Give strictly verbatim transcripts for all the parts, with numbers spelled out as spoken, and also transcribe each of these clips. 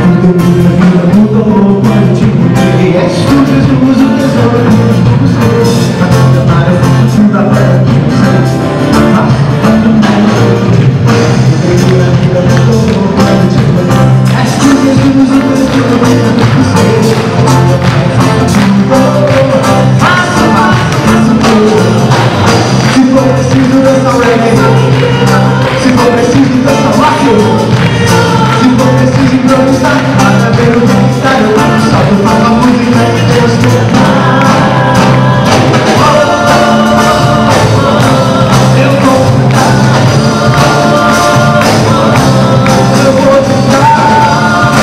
Tudo minha vida mudou quando te encontrei. És tu, Jesus, o tesouro que eu busquei. A tua mais profunda pedra que eu sei. Mas quando me encontrei, minha vida mudou quando te encontrei. És tu, Jesus, o tesouro que eu busquei. A tua mais profunda faça, faça, faça tudo. Se for preciso dançar reggae, se for preciso dançar rock, se for preciso improvisar, para ver o que está eu salto para a música que Deus quer. Eu vou cantar, eu vou cantar,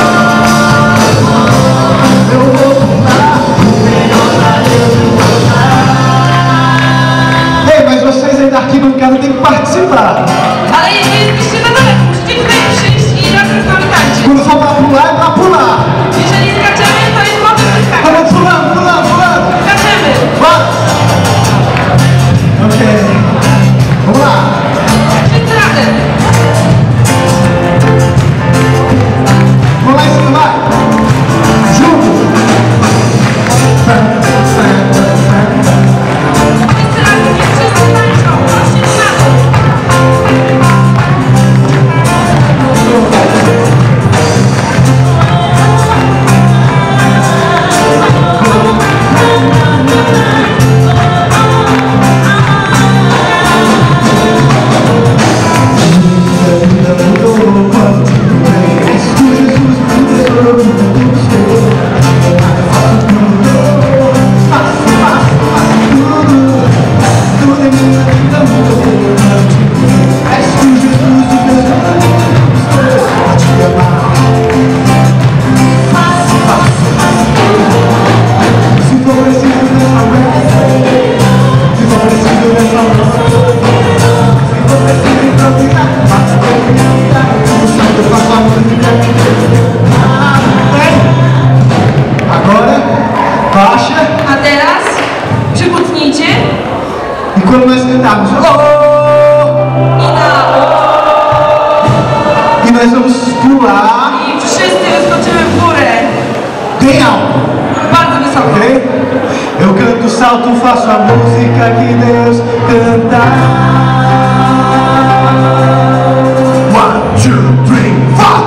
eu vou cantar, o melhor pra Deus eu vou cantar. Ei, mas vocês aí da arquibancada tem que participar. Ale jest wyjściowa daleko, musicie tutaj przyjść i razem z nami tańczyć. Quando for pra pular, é pra pular. Jeżeli skaczemy, to jest moment wyskakać. Vamos pulando, pulando, pulando. Skaczemy. Vai. Ok. Vamos lá. Wszyscy razem. Vamos lá em cima, vai. Junto. Wszyscy razem, niech wszyscy tańczą. Właśnie na to. A teraz przykutnijcie E quando nós cantarmos oh, i na o. e nós vamos pular I wszyscy wyskoczymy w górę. bem alto, Bardzo wysoko. ok? Eu canto, salto, faço a música que Deus canta. One, two, three, four.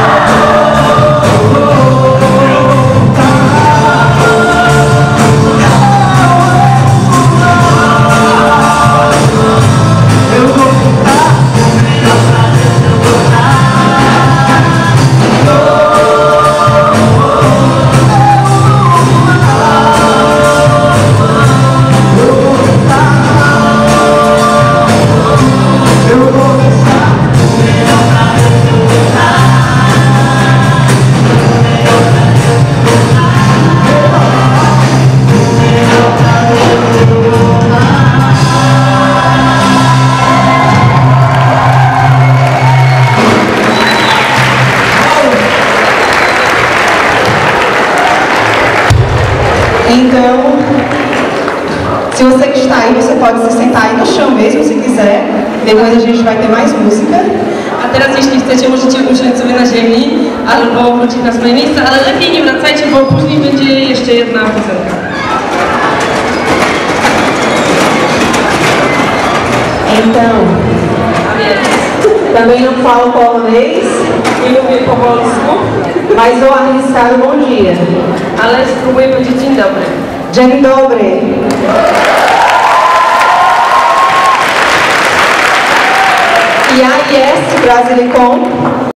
Então, se você que está aí, você pode se sentar aí no chão mesmo, se quiser. Depois a gente vai ter mais música. A teraz jeśli chcecie, możecie usiąść sobie na ziemi albo wrócić na swoje miejsce, ale lepiej nie wracajcie, bo później będzie jeszcze jedna piosenka. Então, A więc também não falo polonês, nie mówię po polsku, mas vou arriscar o bom dia. ale spróbuję powiedzieć dzień dobry. Dzień dobry. E aí, yes, Brasilicom.